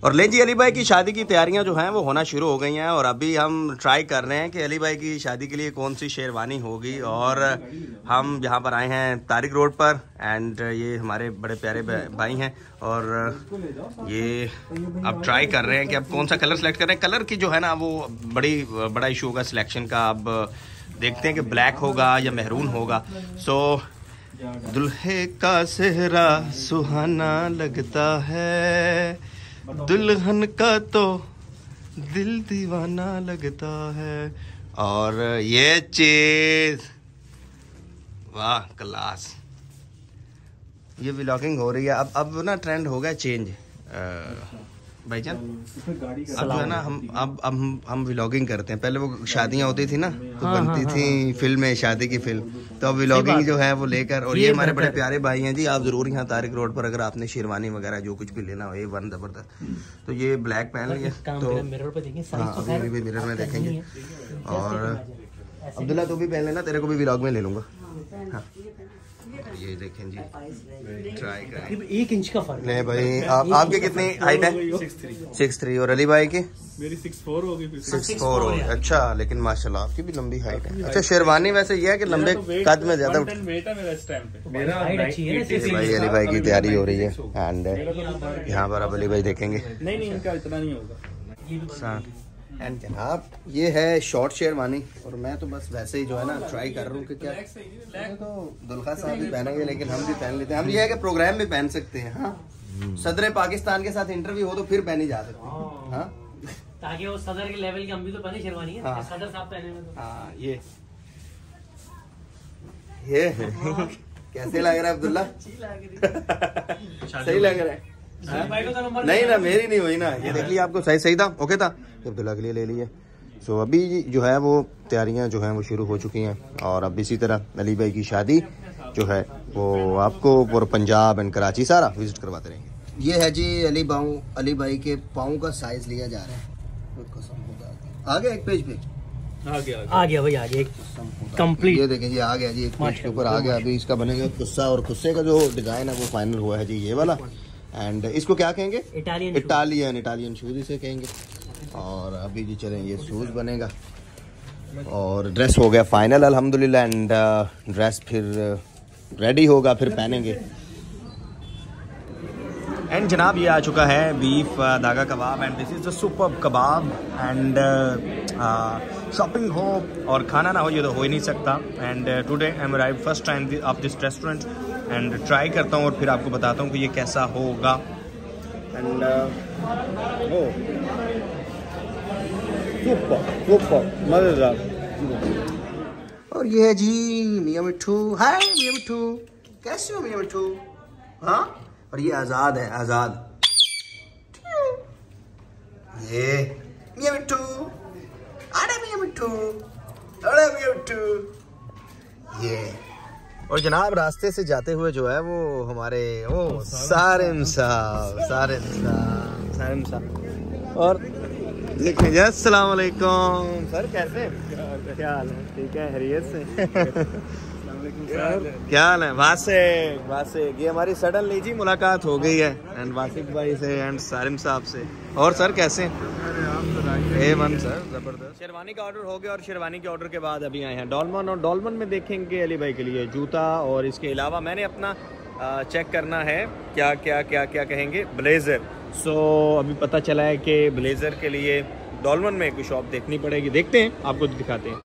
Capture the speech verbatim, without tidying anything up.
और ले जी, अली भाई की शादी की तैयारियां जो हैं वो होना शुरू हो गई हैं और अभी हम ट्राई कर रहे हैं कि अली भाई की शादी के लिए कौन सी शेरवानी होगी। और हम यहाँ पर आए हैं तारिक रोड पर एंड ये हमारे बड़े प्यारे भाई हैं और ये अब ट्राई कर रहे हैं कि अब कौन सा कलर सेलेक्ट कर रहे हैं। कलर की जो है ना वो बड़ी बड़ा इशू होगा सिलेक्शन का। अब देखते हैं कि ब्लैक होगा या मेहरून होगा। सो दुल्हे का सेहरा सुहाना लगता है, दुल्हन का तो दिल दीवाना लगता है। और ये चीज वाह क्लास, ये व्लॉगिंग हो रही है। अब अब ना ट्रेंड हो गया चेंज भाईजान। अब जो है ना हम अब अब हम हम व्लॉगिंग करते हैं। पहले वो शादियां होती थी ना तो हाँ, बनती हाँ, थी फिल्में, शादी की फिल्म, तो अब व्लॉगिंग जो है वो लेकर। और ये हमारे बड़े प्यारे भाई हैं जी। आप जरूर यहाँ तारिक रोड पर अगर आपने शेरवानी वगैरह जो कुछ भी लेना हो, ये वन जबरदस्त। तो ये ब्लैक पहन लिया तो मिरर पे देखेंगे, हाँ अभी भी मिरर में देखेंगे। और अब्दुल्ला तू भी पहन लेना, तेरे को भी व्लॉग में ले लूंगा। हाँ ये देखें जी, ट्राई करें। एक इंच का फर्क नहीं भाई, आप आपके कितनी हाइट है? Six three. और अली भाई की मेरी सिक्स फोर होगी। सिक्स फोर हो। अच्छा, लेकिन माशाल्लाह आपकी भी लंबी हाइट है। अच्छा, शेरवानी वैसे ये है कि लंबे कद में ज्यादा भाई। अली भाई की तैयारी हो रही है एंड यहाँ पर अब अली भाई देखेंगे। नहीं नहीं इनका इतना नहीं होगा। एंड जनाब ये है शॉर्ट शेरवानी और मैं तो बस वैसे ही जो है ना ट्राई कर रहा हूँ कि क्या तो दुल्हा साहब भी पहनेंगे लेकिन हम भी पहन लेते हैं। हम ये है कि प्रोग्राम में पहन सकते हैं। हाँ, सदर पाकिस्तान के साथ इंटरव्यू हो तो फिर पहनी जा सकती है। हाँ, ताकि वो सदर के लेवल की हम भी तो पहने शेरवानी है। हाँ। सदर साहब पहने में तो हाँ ये ये कैसे लग रहा है अब्दुल्ला? सही लग रहा है? नहीं ना, मेरी नहीं हुई ना। ये देख लिया, आपको सही सही था, ओके था, अब्दुल्ला के लिए ले लिया। सो अभी जो है वो तैयारियां जो हैं वो शुरू हो चुकी हैं और अब इसी तरह अली भाई की शादी जो है वो आपको पूरा पंजाब एंड कराची सारा विजिट करवाते रहेंगे। ये है जी अली बाऊ अली भाई के पाँव का साइज लिया जा रहा है। आ गया एक पेज पे, आ गया आ गया भाई, आ गया कंप्लीट। ये देखें जी आ गया जी, एक पेज के ऊपर आ गया। अभी इसका बनेगा कुस्सा और कुस्से का जो डिजाइन है वो फाइनल हुआ है जी, ये वाला। एंड इसको क्या कहेंगे? इटालियन इटालियन इटालियन शूज इसे कहेंगे। और अभी जी चलें ये शूज बनेगा और ड्रेस हो गया फाइनल अल्हम्दुलिल्लाह। एंड ड्रेस फिर रेडी होगा, फिर पहनेंगे। एंड जनाब ये आ चुका है बीफ दागा kebab and this is the super kebab. And shopping हो और खाना ना हो ये तो हो ही नहीं सकता। And today I am arrive first time of this restaurant and try करता हूँ और फिर आपको बताता हूँ कि ये कैसा होगा। एंड ओ सुपर सुपर मजेदार। और ये है जी मियां मिट्ठू। हाय मियां मिट्ठू, कैसे हो मियां मिट्ठू? हाँ, और ये आजाद है, आजाद। ये मियां मिट्ठू, अरे मियां मिट्ठू, अरे मियां मिट्ठू। ये और जनाब रास्ते से जाते हुए जो है वो हमारे ओ सारिम साहब सारिम साहब सारिम साहब और देखें जी। अस्सलाम वालेकुम सर, कैसे क्या हाल है? ठीक है, खैरियत से? क्या हाल है? वासिक वासिक, ये हमारी सडनली जी मुलाकात हो गई है एंड वासिक भाई से एंड सारिम साहब से। और सर कैसे? ए वन सर, जबरदस्त। शेरवानी का ऑर्डर हो गया और शेरवानी के ऑर्डर के बाद अभी आए हैं डॉलमन और डॉलमन में देखेंगे अली भाई के लिए जूता और इसके अलावा मैंने अपना चेक करना है क्या क्या क्या क्या कहेंगे ब्लेज़र। सो so, अभी पता चला है कि ब्लेज़र के लिए डॉलमन में कोई शॉप देखनी पड़ेगी। देखते हैं, आपको दिखाते हैं।